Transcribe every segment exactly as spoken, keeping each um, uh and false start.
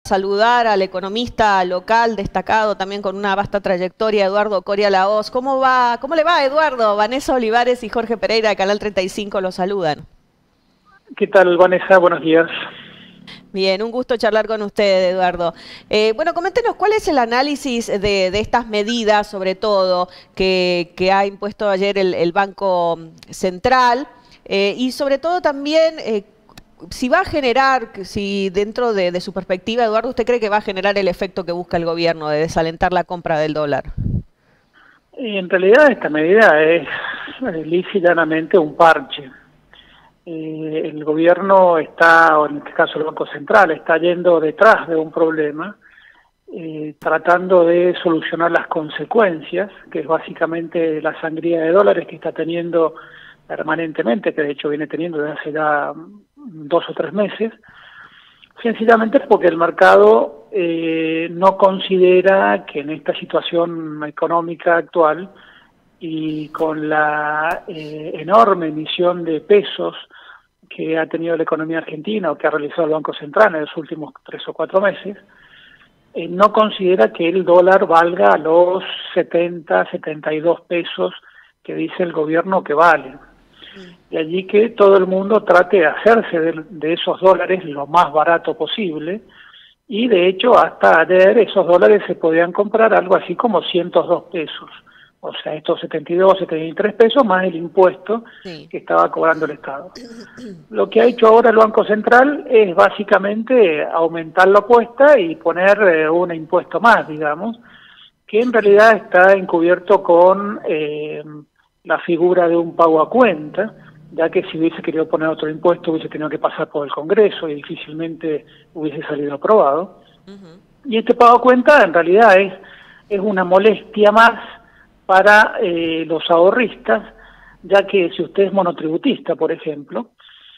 Saludar al economista local destacado, también con una vasta trayectoria, Eduardo Coria Lahoz. ¿Cómo va? ¿Cómo le va, Eduardo? Vanessa Olivares y Jorge Pereira de Canal treinta y cinco lo saludan. ¿Qué tal, Vanessa? Buenos días. Bien, un gusto charlar con usted, Eduardo. Eh, bueno, coméntenos cuál es el análisis de, de estas medidas, sobre todo, que, que ha impuesto ayer el, el Banco Central, eh, y sobre todo también eh, si va a generar, si dentro de, de su perspectiva, Eduardo, ¿usted cree que va a generar el efecto que busca el gobierno de desalentar la compra del dólar? En realidad esta medida es lisa y llanamente un parche. Eh, el gobierno está, o en este caso el Banco Central, está yendo detrás de un problema, eh, tratando de solucionar las consecuencias, que es básicamente la sangría de dólares que está teniendo permanentemente, que de hecho viene teniendo desde hace ya dos o tres meses, sencillamente porque el mercado eh, no considera que en esta situación económica actual y con la eh, enorme emisión de pesos que ha tenido la economía argentina o que ha realizado el Banco Central en los últimos tres o cuatro meses, eh, no considera que el dólar valga los setenta, setenta y dos pesos que dice el gobierno que vale. De allí que todo el mundo trate de hacerse de, de esos dólares lo más barato posible, y de hecho hasta ayer esos dólares se podían comprar algo así como ciento dos pesos, o sea, estos setenta y dos, setenta y tres pesos más el impuesto sí. que estaba cobrando el Estado. Lo que ha hecho ahora el Banco Central es básicamente aumentar la apuesta y poner eh, un impuesto más, digamos, que en realidad está encubierto con eh, la figura de un pago a cuenta, ya que si hubiese querido poner otro impuesto hubiese tenido que pasar por el Congreso y difícilmente hubiese salido aprobado. Uh-huh. Y este pago a cuenta en realidad es, es una molestia más para eh, los ahorristas, ya que si usted es monotributista, por ejemplo,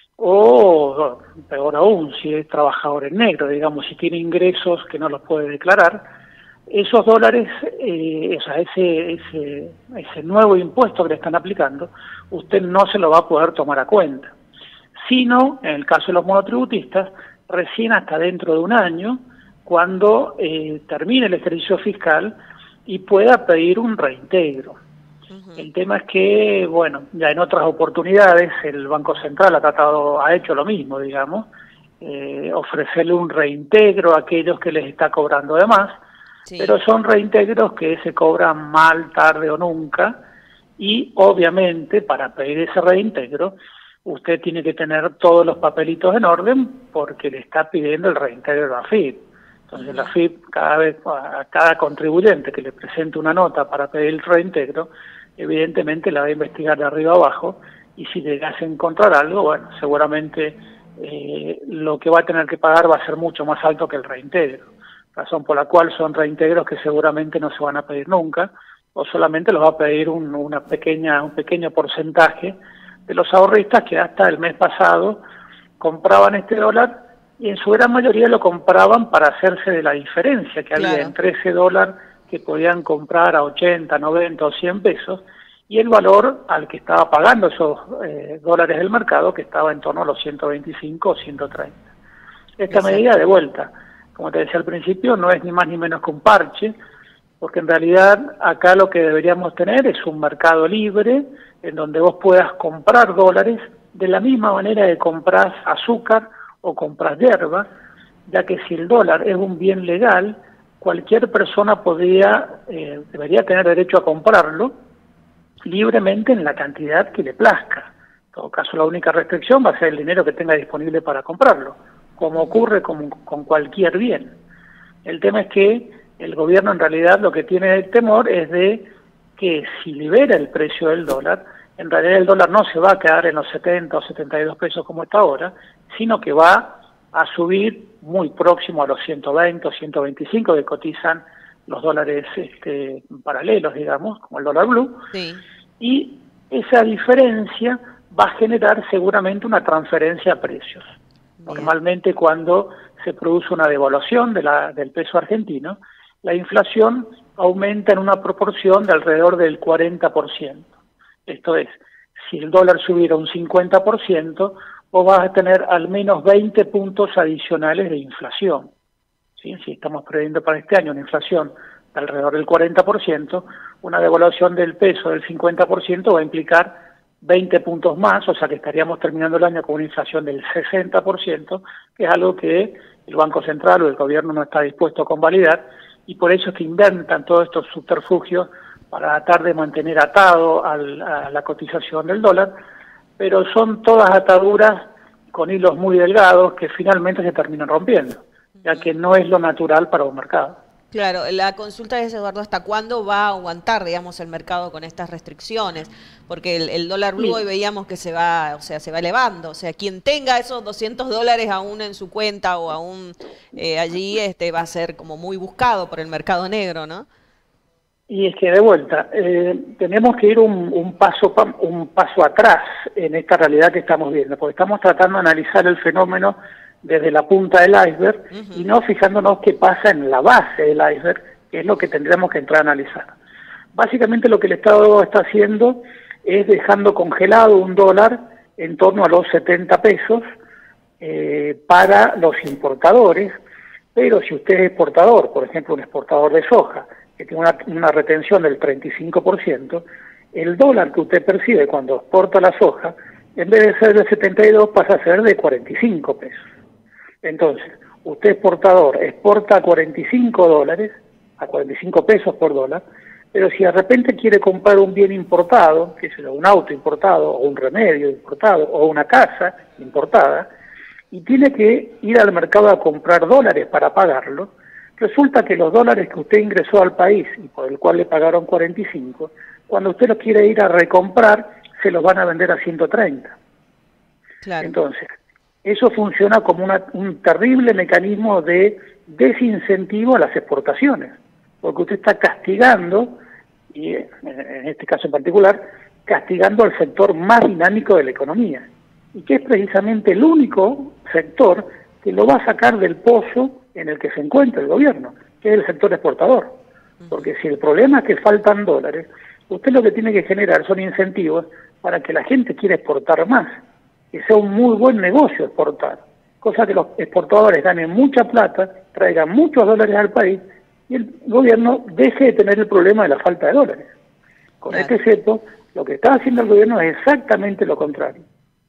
o peor aún, si es trabajador en negro, digamos, si tiene ingresos que no los puede declarar, esos dólares, eh, o sea, ese, ese, ese nuevo impuesto que le están aplicando, usted no se lo va a poder tomar a cuenta. Sino, en el caso de los monotributistas, recién hasta dentro de un año, cuando eh, termine el ejercicio fiscal y pueda pedir un reintegro. Uh-huh. El tema es que, bueno, ya en otras oportunidades el Banco Central ha tratado, ha hecho lo mismo, digamos, eh, ofrecerle un reintegro a aquellos que les está cobrando de más. Sí. Pero son reintegros que se cobran mal, tarde o nunca, y obviamente para pedir ese reintegro usted tiene que tener todos los papelitos en orden porque le está pidiendo el reintegro de la F I P. Entonces uh-huh. la F I P, cada vez, a cada contribuyente que le presente una nota para pedir el reintegro, evidentemente la va a investigar de arriba abajo, y si llegase a encontrar algo, bueno, seguramente eh, lo que va a tener que pagar va a ser mucho más alto que el reintegro. Razón por la cual son reintegros que seguramente no se van a pedir nunca, o solamente los va a pedir un, una pequeña, un pequeño porcentaje de los ahorristas que hasta el mes pasado compraban este dólar y en su gran mayoría lo compraban para hacerse de la diferencia que había claro. entre ese dólar que podían comprar a ochenta, noventa o cien pesos y el valor al que estaba pagando esos eh, dólares del mercado, que estaba en torno a los ciento veinticinco o ciento treinta. Esta Exacto. medida de vuelta, como te decía al principio, no es ni más ni menos que un parche, porque en realidad acá lo que deberíamos tener es un mercado libre en donde vos puedas comprar dólares de la misma manera que compras azúcar o compras hierba, ya que si el dólar es un bien legal, cualquier persona podría, eh, debería tener derecho a comprarlo libremente en la cantidad que le plazca. En todo caso, la única restricción va a ser el dinero que tenga disponible para comprarlo, como ocurre con, con cualquier bien. El tema es que el gobierno en realidad lo que tiene de temor es de que si libera el precio del dólar, en realidad el dólar no se va a quedar en los setenta o setenta y dos pesos como está ahora, sino que va a subir muy próximo a los ciento veinte o ciento veinticinco que cotizan los dólares este, paralelos, digamos, como el dólar blue, sí. Y esa diferencia va a generar seguramente una transferencia a precios. Normalmente cuando se produce una devaluación de la, del peso argentino, la inflación aumenta en una proporción de alrededor del cuarenta por ciento. Esto es, si el dólar subiera un cincuenta por ciento, vos vas a tener al menos veinte puntos adicionales de inflación. ¿sí? Si estamos previendo para este año una inflación de alrededor del cuarenta por ciento, una devaluación del peso del cincuenta por ciento va a implicar veinte puntos más, o sea que estaríamos terminando el año con una inflación del sesenta por ciento, que es algo que el Banco Central o el gobierno no está dispuesto a convalidar, y por eso es que inventan todos estos subterfugios para tratar de mantener atado al, a la cotización del dólar, pero son todas ataduras con hilos muy delgados que finalmente se terminan rompiendo, ya que no es lo natural para un mercado. Claro, la consulta es, Eduardo, ¿hasta cuándo va a aguantar, digamos, el mercado con estas restricciones? Porque el, el dólar blue hoy veíamos que se va, o sea, se va elevando. O sea, quien tenga esos doscientos dólares aún en su cuenta o aún eh, allí, este, va a ser como muy buscado por el mercado negro, ¿no? Y es que de vuelta, eh, tenemos que ir un, un, paso, un paso atrás en esta realidad que estamos viendo, porque estamos tratando de analizar el fenómeno desde la punta del iceberg uh-huh. y no fijándonos qué pasa en la base del iceberg, que es lo que tendríamos que entrar a analizar. Básicamente lo que el Estado está haciendo es dejando congelado un dólar en torno a los setenta pesos eh, para los importadores, pero si usted es exportador, por ejemplo un exportador de soja, que tiene una, una retención del treinta y cinco por ciento, el dólar que usted percibe cuando exporta la soja, en vez de ser de setenta y dos pasa a ser de cuarenta y cinco pesos. Entonces, usted exportador exporta a cuarenta y cinco dólares, a cuarenta y cinco pesos por dólar, pero si de repente quiere comprar un bien importado, que sea un auto importado, o un remedio importado, o una casa importada, y tiene que ir al mercado a comprar dólares para pagarlo, resulta que los dólares que usted ingresó al país y por el cual le pagaron cuarenta y cinco, cuando usted los quiere ir a recomprar, se los van a vender a ciento treinta. Claro. Entonces, eso funciona como una, un terrible mecanismo de desincentivo a las exportaciones, porque usted está castigando, y en este caso en particular, castigando al sector más dinámico de la economía, y que es precisamente el único sector que lo va a sacar del pozo en el que se encuentra el gobierno, que es el sector exportador. Porque si el problema es que faltan dólares, usted lo que tiene que generar son incentivos para que la gente quiera exportar más, que sea un muy buen negocio exportar, cosa que los exportadores ganen mucha plata, traigan muchos dólares al país y el gobierno deje de tener el problema de la falta de dólares. Con claro. este cepo, lo que está haciendo el gobierno es exactamente lo contrario.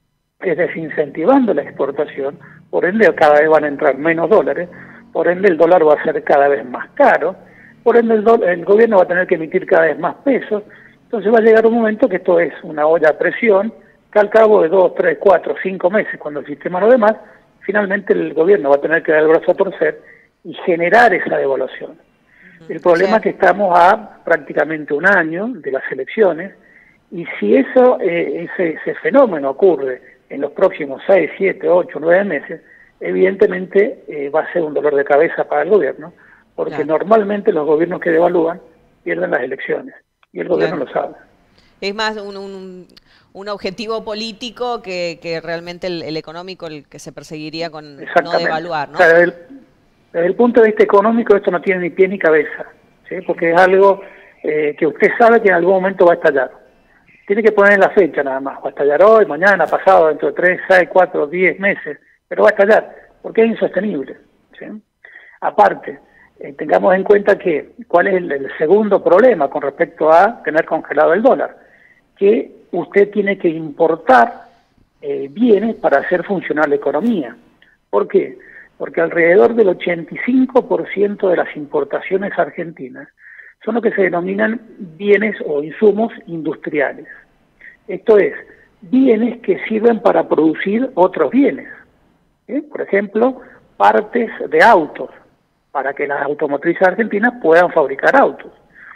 Es desincentivando la exportación, por ende cada vez van a entrar menos dólares, por ende el dólar va a ser cada vez más caro, por ende el, el gobierno va a tener que emitir cada vez más pesos, entonces va a llegar un momento que esto es una olla a presión, que al cabo de dos, tres, cuatro, cinco meses, cuando el sistema no dé más, finalmente el gobierno va a tener que dar el brazo a torcer y generar esa devaluación. Uh-huh. El problema sí. es que estamos a prácticamente un año de las elecciones, y si eso, eh, ese, ese fenómeno ocurre en los próximos seis, siete, ocho, nueve meses, evidentemente eh, va a ser un dolor de cabeza para el gobierno, porque claro. normalmente los gobiernos que devalúan pierden las elecciones, y el gobierno claro. lo sabe. Es más un, un, un objetivo político que, que realmente el, el económico, el que se perseguiría con no devaluar, ¿no? O sea, desde, el, desde el punto de vista económico esto no tiene ni pie ni cabeza, ¿sí? Porque es algo eh, que usted sabe que en algún momento va a estallar. Tiene que poner la fecha nada más, va a estallar hoy, mañana, pasado, dentro de tres, seis, cuatro, diez meses, pero va a estallar, porque es insostenible, ¿sí? Aparte, eh, tengamos en cuenta que cuál es el, el segundo problema con respecto a tener congelado el dólar, que usted tiene que importar eh, bienes para hacer funcionar la economía. ¿Por qué? Porque alrededor del ochenta y cinco por ciento de las importaciones argentinas son lo que se denominan bienes o insumos industriales. Esto es, bienes que sirven para producir otros bienes. ¿Eh? Por ejemplo, partes de autos, para que las automotrices argentinas puedan fabricar autos.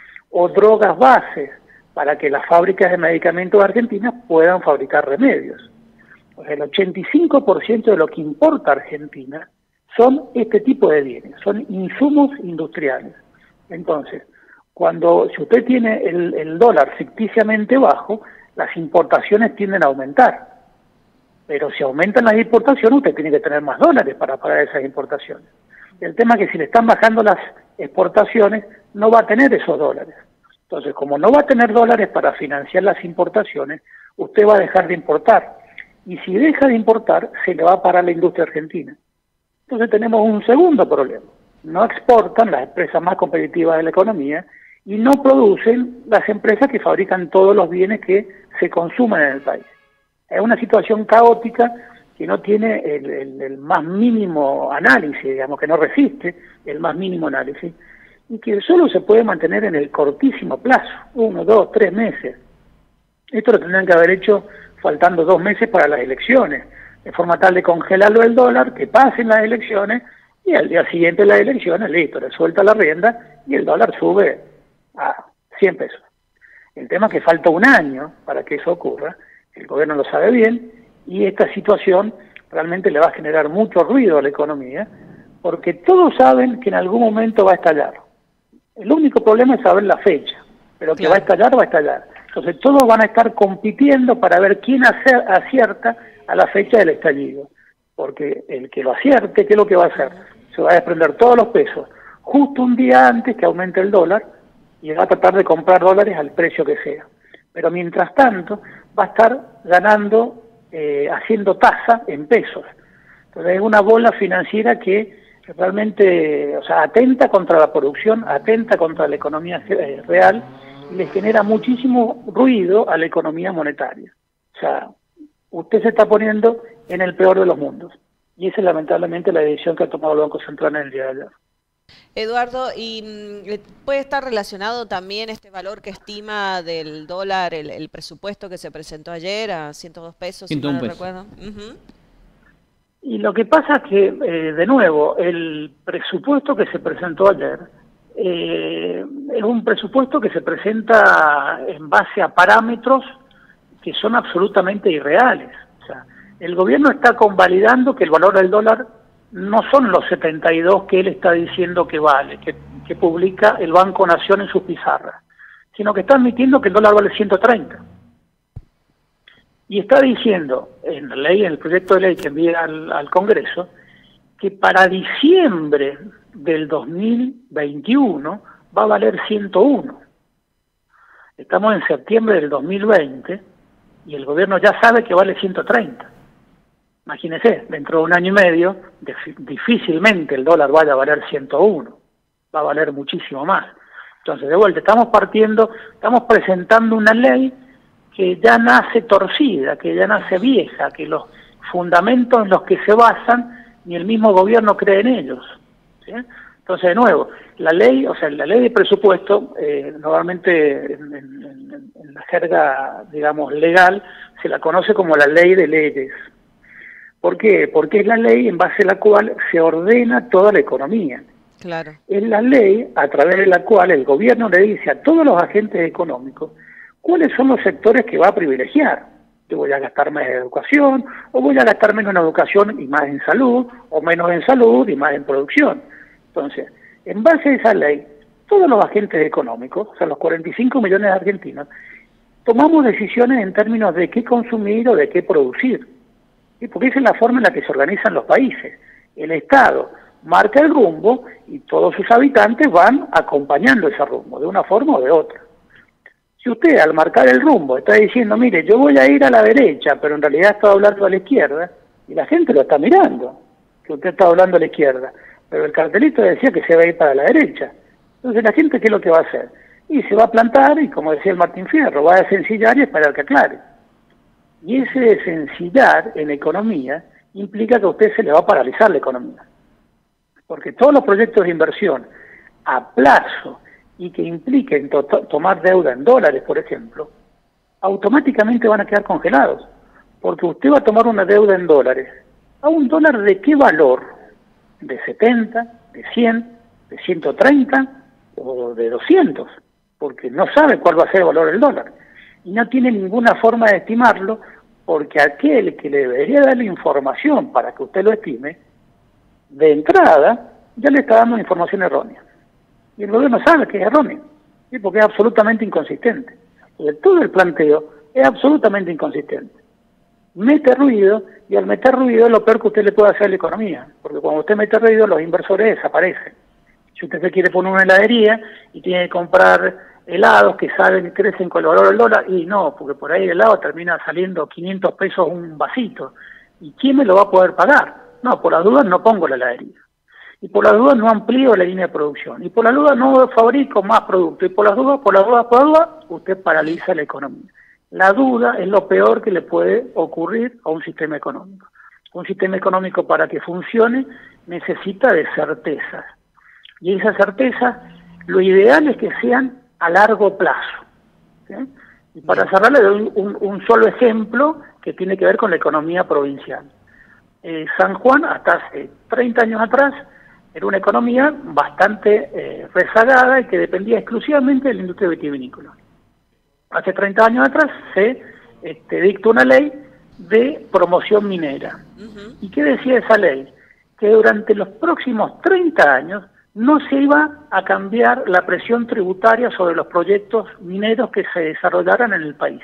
O drogas bases, para que las fábricas de medicamentos argentinas puedan fabricar remedios. Pues el ochenta y cinco por ciento de lo que importa Argentina son este tipo de bienes, son insumos industriales. Entonces, cuando si usted tiene el, el dólar ficticiamente bajo, las importaciones tienden a aumentar. Pero si aumentan las importaciones, usted tiene que tener más dólares para pagar esas importaciones. El tema es que si le están bajando las exportaciones, no va a tener esos dólares. Entonces, como no va a tener dólares para financiar las importaciones, usted va a dejar de importar. Y si deja de importar, se le va a parar la industria argentina. Entonces tenemos un segundo problema. no exportan las empresas más competitivas de la economía y no producen las empresas que fabrican todos los bienes que se consumen en el país. Es una situación caótica que no tiene el, el, el más mínimo análisis, digamos, que no resiste el más mínimo análisis, y que solo se puede mantener en el cortísimo plazo, uno, dos, tres meses. Esto lo tendrían que haber hecho faltando dos meses para las elecciones, de forma tal de congelarlo el dólar, que pasen las elecciones, y al día siguiente de las elecciones, listo, le suelta la rienda, y el dólar sube a cien pesos. El tema es que falta un año para que eso ocurra, el gobierno lo sabe bien, y esta situación realmente le va a generar mucho ruido a la economía, porque todos saben que en algún momento va a estallar. El único problema es saber la fecha, pero que claro, va a estallar, va a estallar. Entonces todos van a estar compitiendo para ver quién acierta a la fecha del estallido, porque el que lo acierte, ¿qué es lo que va a hacer? Se va a desprender todos los pesos, justo un día antes que aumente el dólar, y va a tratar de comprar dólares al precio que sea. Pero mientras tanto va a estar ganando, eh, haciendo tasa en pesos. Entonces es una bola financiera que realmente, o sea, atenta contra la producción, atenta contra la economía eh, real, y le genera muchísimo ruido a la economía monetaria. O sea, usted se está poniendo en el peor de los mundos. Y esa es lamentablemente la decisión que ha tomado el Banco Central en el día de ayer. Eduardo, ¿y puede estar relacionado también este valor que estima del dólar, el, el presupuesto que se presentó ayer a ciento dos pesos, si mal no recuerdo? Uh-huh. Y lo que pasa es que, eh, de nuevo, el presupuesto que se presentó ayer eh, es un presupuesto que se presenta en base a parámetros que son absolutamente irreales. O sea, el gobierno está convalidando que el valor del dólar no son los setenta y dos que él está diciendo que vale, que, que publica el Banco Nación en sus pizarras, sino que está admitiendo que el dólar vale ciento treinta. Y está diciendo en la ley, en el proyecto de ley que envía al, al Congreso, que para diciembre del dos mil veintiuno va a valer ciento uno. Estamos en septiembre del dos mil veinte y el gobierno ya sabe que vale ciento treinta. Imagínense, dentro de un año y medio, difícilmente el dólar vaya a valer ciento uno, va a valer muchísimo más. Entonces, de vuelta, estamos partiendo, estamos presentando una ley que ya nace torcida, que ya nace vieja, que los fundamentos en los que se basan, ni el mismo gobierno cree en ellos, ¿sí? Entonces, de nuevo, la ley, o sea, la ley de presupuesto, eh, normalmente en, en, en la jerga, digamos, legal, se la conoce como la ley de leyes. ¿Por qué? Porque es la ley en base a la cual se ordena toda la economía. Claro. Es la ley a través de la cual el gobierno le dice a todos los agentes económicos cuáles son los sectores que va a privilegiar. Yo voy a gastar más en educación, o voy a gastar menos en educación y más en salud, o menos en salud y más en producción. Entonces, en base a esa ley, todos los agentes económicos, o sea, los cuarenta y cinco millones de argentinos, tomamos decisiones en términos de qué consumir o de qué producir. ¿Sí? Porque esa es la forma en la que se organizan los países. El Estado marca el rumbo y todos sus habitantes van acompañando ese rumbo, de una forma o de otra. Si usted al marcar el rumbo está diciendo, mire, yo voy a ir a la derecha, pero en realidad está hablando a la izquierda, y la gente lo está mirando, que usted está hablando a la izquierda, pero el cartelito decía que se va a ir para la derecha. Entonces la gente, ¿qué es lo que va a hacer? Y se va a plantar, y como decía el Martín Fierro, va a desencillar y esperar que aclare. Y ese desencillar en economía implica que a usted se le va a paralizar la economía. Porque todos los proyectos de inversión a plazo y que impliquen to tomar deuda en dólares, por ejemplo, automáticamente van a quedar congelados. Porque usted va a tomar una deuda en dólares. ¿A un dólar de qué valor? ¿De setenta, de cien, de ciento treinta o de doscientos? Porque no sabe cuál va a ser el valor del dólar. Y no tiene ninguna forma de estimarlo, porque aquel que le debería dar la información para que usted lo estime, de entrada, ya le está dando información errónea. Y el gobierno sabe que es errónea, ¿sí? Porque es absolutamente inconsistente. Entonces, todo el planteo es absolutamente inconsistente. Mete ruido, y al meter ruido es lo peor que usted le puede hacer a la economía, porque cuando usted mete ruido, los inversores desaparecen. Si usted se quiere poner una heladería y tiene que comprar helados que saben que crecen con el valor del dólar, y no, porque por ahí el helado termina saliendo quinientos pesos un vasito. ¿Y quién me lo va a poder pagar? No, por las dudas no pongo la heladería. y por las dudas no amplío la línea de producción, y por las dudas no fabrico más producto, y por las dudas, por las dudas, por las dudas, usted paraliza la economía. La duda es lo peor que le puede ocurrir a un sistema económico. Un sistema económico, para que funcione, necesita de certezas. Y esas certezas, lo ideal es que sean a largo plazo. ¿Sí? Y para cerrar, le doy un, un solo ejemplo que tiene que ver con la economía provincial. Eh, San Juan, hasta hace treinta años atrás, era una economía bastante eh, rezagada y que dependía exclusivamente de la industria vitivinícola. Hace treinta años atrás se este, dictó una ley de promoción minera. Uh-huh. ¿Y qué decía esa ley? Que durante los próximos treinta años no se iba a cambiar la presión tributaria sobre los proyectos mineros que se desarrollaran en el país.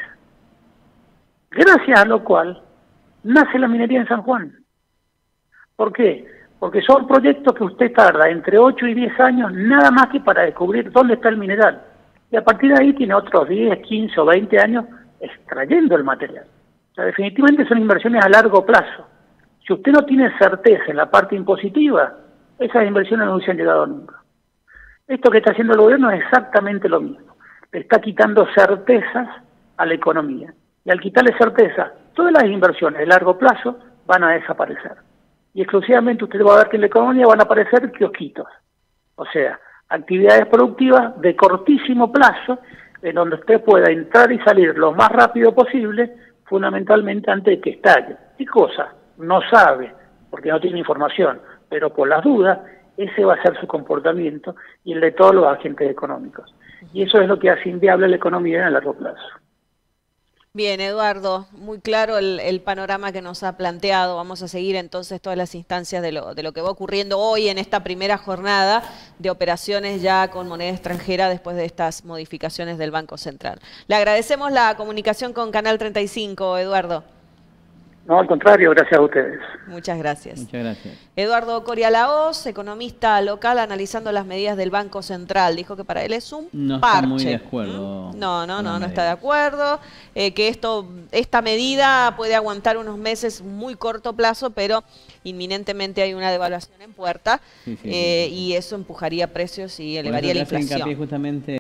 Gracias a lo cual nace la minería en San Juan. ¿Por qué? Porque son proyectos que usted tarda entre ocho y diez años nada más que para descubrir dónde está el mineral. Y a partir de ahí tiene otros diez, quince o veinte años extrayendo el material. O sea, definitivamente son inversiones a largo plazo. Si usted no tiene certeza en la parte impositiva, esas inversiones no hubiesen llegado nunca. Esto que está haciendo el gobierno es exactamente lo mismo. Le está quitando certezas a la economía. Y al quitarle certeza, todas las inversiones de largo plazo van a desaparecer. Y exclusivamente usted va a ver que en la economía van a aparecer kiosquitos. O sea, actividades productivas de cortísimo plazo, en donde usted pueda entrar y salir lo más rápido posible, fundamentalmente antes de que estalle. ¿Qué cosa? No sabe, porque no tiene información, pero por las dudas, ese va a ser su comportamiento y el de todos los agentes económicos. Y eso es lo que hace inviable la economía a largo plazo. Bien, Eduardo, muy claro el, el panorama que nos ha planteado. Vamos a seguir entonces todas las instancias de lo, de lo que va ocurriendo hoy en esta primera jornada de operaciones ya con moneda extranjera después de estas modificaciones del Banco Central. Le agradecemos la comunicación con Canal treinta y cinco, Eduardo. No, al contrario, gracias a ustedes. Muchas gracias. Muchas gracias. Eduardo Corialaos, economista local, analizando las medidas del Banco Central. Dijo que para él es un no parche. Está muy de acuerdo. ¿Mm? No, no, no, no está de acuerdo. Eh, que esto, esta medida puede aguantar unos meses, muy corto plazo, pero inminentemente hay una devaluación en puerta. Sí, sí, eh, sí, sí. Y eso empujaría precios y elevaría la inflación. Justamente